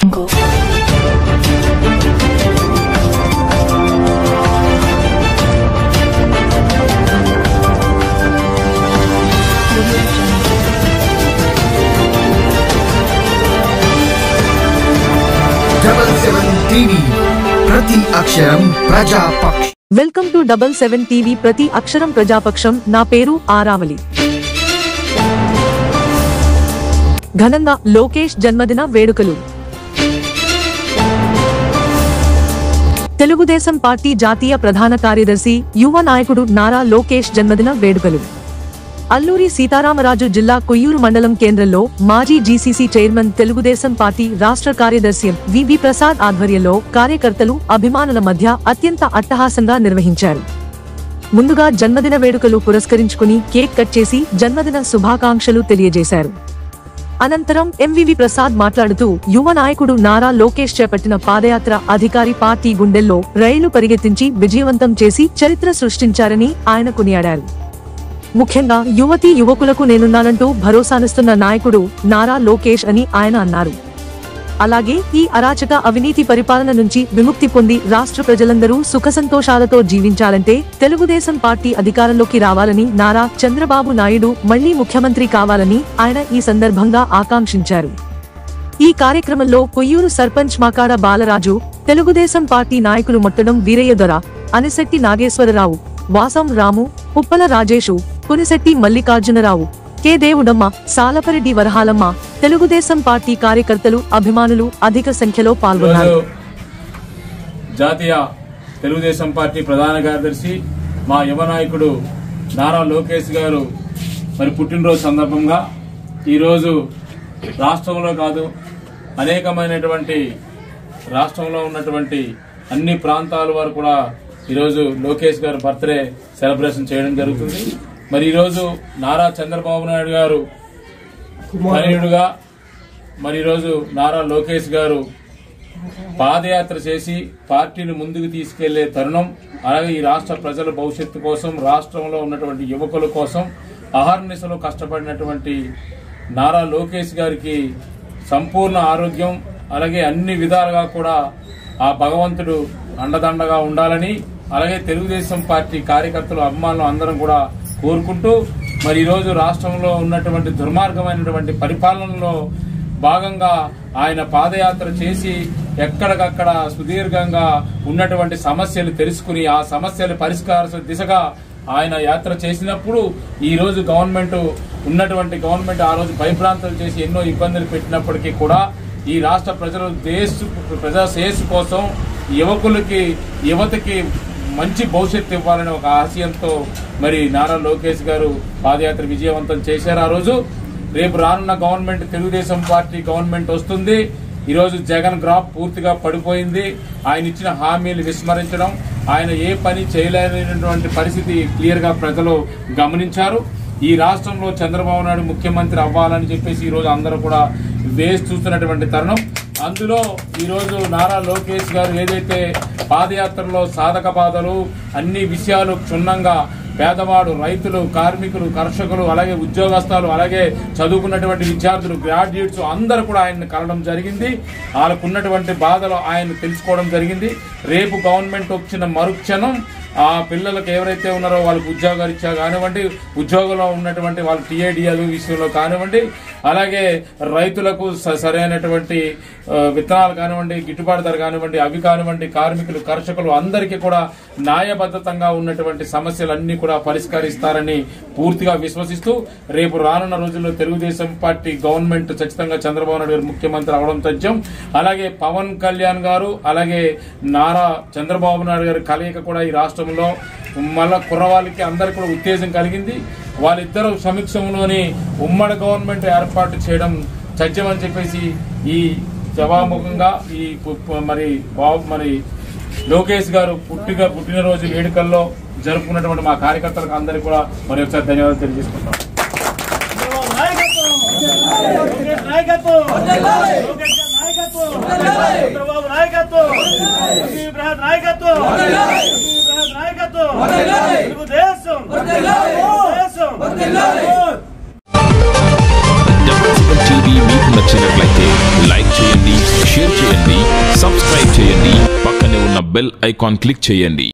ప్రతి అక్షరం ప్రజాపక్షం. Welcome to 77 TV ప్రతి అక్షరం ప్రజాపక్షం. నా పేరు ఆరావళి. ఘనంగా లోకేష్ జన్మదిన వేడుకలు. తెలుగుదేశం పార్టీ జాతీయ ప్రధాన కార్యదర్శి యువ నాయకుడు నారా లోకేష్ జన్మదిన వేడుకలు. అల్లూరి సీతారామరాజు జిల్లా కొయ్యూరు మండలం కేంద్రంలో మాజీ జీసీసీ చైర్మన్ తెలుగుదేశం పార్టీ రాష్ట్ర కార్యదర్శి వివి ప్రసాద్ ఆధ్వర్యంలో కార్యకర్తలు అభిమానుల మధ్య అత్యంత అట్టహాసంగా నిర్వహించారు. ముందుగా జన్మదిన వేడుకలు పురస్కరించుకుని కేక్ కట్ చేసి జన్మదిన శుభాకాంక్షలు తెలియజేశారు. అనంతరం ఎంవివి ప్రసాద్ మాట్లాడుతూ యువ నాయకుడు నారా లోకేష్ చేపట్టిన పాదయాత్ర అధికారి పార్టీ గుండెల్లో రైలు పరిగెత్తించి విజయవంతం చేసి చరిత్ర సృష్టించారని ఆయన కొనియాడారు. ముఖ్యంగా యువతీ యువకులకు నేనున్నానంటూ భరోసానిస్తున్న నాయకుడు నారా లోకేష్ అని ఆయన అన్నారు. అలాగే ఈ అరాచక అవినీతి పరిపాలన నుంచి విముక్తి పొంది రాష్ట్ర ప్రజలందరూ సుఖసంతోషాలతో జీవించాలంటే తెలుగుదేశం పార్టీ అధికారంలోకి రావాలని, నారా చంద్రబాబు నాయుడు మళ్లీ ముఖ్యమంత్రి కావాలని ఆయన ఈ సందర్భంగా ఆకాంక్షించారు. ఈ కార్యక్రమంలో కొయ్యూరు సర్పంచ్ మాకాడ బాలరాజు, తెలుగుదేశం పార్టీ నాయకులు మొట్టడం వీరయ్యదొర, అనిశెట్టి నాగేశ్వరరావు, వాసం రాము, ఉప్పల రాజేషు, పునిశెట్టి మల్లికార్జునరావు, కె దేవుడమ్మ, సాలపరెడ్డి వరహాలమ్మ, తెలుగుదేశం పార్టీ కార్యకర్తలు, అభిమానులు అధిక సంఖ్యలో పాల్గొన్నారు. జాతీయ తెలుగుదేశం పార్టీ ప్రధాన కార్యదర్శి మా యువ నాయకుడు నారా లోకేష్ గారు మరి పుట్టినరోజు సందర్భంగా ఈరోజు రాష్ట్రంలో కాదు అనేకమైనటువంటి రాష్ట్రంలో ఉన్నటువంటి అన్ని ప్రాంతాల వారు కూడా ఈరోజు లోకేష్ గారు బర్త్డే సెలబ్రేషన్ చేయడం జరుగుతుంది. మరి ఈరోజు నారా చంద్రబాబు నాయుడు గారు తనయుడుగా మరి ఈరోజు నారా లోకేష్ గారు పాదయాత్ర చేసి పార్టీని ముందుకు తీసుకెళ్లే తరుణం. అలాగే ఈ రాష్ట్ర ప్రజల భవిష్యత్తు కోసం, రాష్ట్రంలో ఉన్నటువంటి యువకుల కోసం అహర్నిశలు కష్టపడినటువంటి నారా లోకేష్ గారికి సంపూర్ణ ఆరోగ్యం, అలాగే అన్ని విధాలుగా కూడా ఆ భగవంతుడు అండదండగా ఉండాలని, అలాగే తెలుగుదేశం పార్టీ కార్యకర్తలు, అభిమానులు అందరం కూడా కోరుకుంటూ మరి ఈరోజు రాష్ట్రంలో ఉన్నటువంటి దుర్మార్గమైనటువంటి పరిపాలనలో భాగంగా ఆయన పాదయాత్ర చేసి ఎక్కడికక్కడ సుదీర్ఘంగా ఉన్నటువంటి సమస్యలు తెలుసుకుని ఆ సమస్యలు పరిష్కార దిశగా ఆయన యాత్ర చేసినప్పుడు ఈ రోజు గవర్నమెంట్ ఆ రోజు భయభ్రాంతులు చేసి ఎన్నో ఇబ్బందులు పెట్టినప్పటికీ కూడా ఈ రాష్ట్ర ప్రజా శ్రేయస్సు కోసం యువతకి మంచి భవిష్యత్తు ఇవ్వాలని ఒక ఆశయంతో మరి నారా లోకేష్ గారు పాదయాత్ర విజయవంతం చేశారు. ఆ రోజు రేపు రానున్న గవర్నమెంట్, తెలుగుదేశం పార్టీ గవర్నమెంట్ వస్తుంది. ఈరోజు జగన్ గ్రాఫ్ పూర్తిగా పడిపోయింది. ఆయన ఇచ్చిన హామీలు విస్మరించడం, ఆయన ఏ పని చేయలేనటువంటి పరిస్థితి క్లియర్ గా ప్రజలు గమనించారు. ఈ రాష్ట్రంలో చంద్రబాబు నాయుడు ముఖ్యమంత్రి అవ్వాలని చెప్పేసి ఈ రోజు అందరూ కూడా వేసి చూస్తున్నటువంటి తరుణం. అందులో ఈరోజు నారా లోకేష్ గారు ఏదైతే పాదయాత్రలో సాధక బాధలు అన్ని విషయాలు క్షుణ్ణంగా పేదవాడు, రైతులు, కార్మికులు, కర్షకులు, అలాగే ఉద్యోగస్తులు, అలాగే చదువుకున్నటువంటి విద్యార్థులు, గ్రాడ్యుయేట్స్ అందరూ కూడా ఆయన్ని కలవడం జరిగింది. వాళ్ళకున్నటువంటి బాధలు ఆయన తెలుసుకోవడం జరిగింది. రేపు గవర్నమెంట్ వచ్చిన మరుక్షణం ఆ పిల్లలకు ఎవరైతే ఉన్నారో వాళ్ళకి ఉద్యోగాలు ఇచ్చా కానివ్వండి, ఉద్యోగంలో ఉన్నటువంటి వాళ్ళ టీఐడిఎల్ విషయంలో కానివ్వండి, అలాగే రైతులకు సరైనటువంటి విత్తనాలు కానివ్వండి, గిట్టుబాటు ధర కానివ్వండి, అవి కానివ్వండి, కార్మికులు, కర్షకులు అందరికీ కూడా న్యాయబద్ధతంగా ఉన్నటువంటి సమస్యలన్నీ కూడా పరిష్కరిస్తారని పూర్తిగా విశ్వసిస్తూ రేపు రానున్న రోజుల్లో తెలుగుదేశం పార్టీ గవర్నమెంట్ ఖచ్చితంగా చంద్రబాబు నాయుడు గారు ముఖ్యమంత్రి అవడం తథ్యం. అలాగే పవన్ కళ్యాణ్ గారు, అలాగే నారా చంద్రబాబు నాయుడు గారి కలయిక కూడా ఈ రాష్ట్రంలో మళ్ళా కుర్రవాళ్ళకి అందరికీ కూడా ఉత్తేజం కలిగింది. వాళ్ళిద్దరూ సమక్షంలోని ఉమ్మడి గవర్నమెంట్ ఏర్పాటు చేయడం సత్యమని చెప్పేసి ఈ సభాముఖంగా ఈ మరి లోకేష్ గారు పుట్టినరోజు వేడుకల్లో జరుపుకున్నటువంటి మా కార్యకర్తలకు అందరికీ కూడా మరి ఒకసారి ధన్యవాదాలు తెలియజేసుకుంటాం. టీవీ మీకు నచ్చినట్లయితే లైక్ చేయండి, షేర్ చేయండి. బెల్ ఐకాన్ క్లిక్ చేయండి.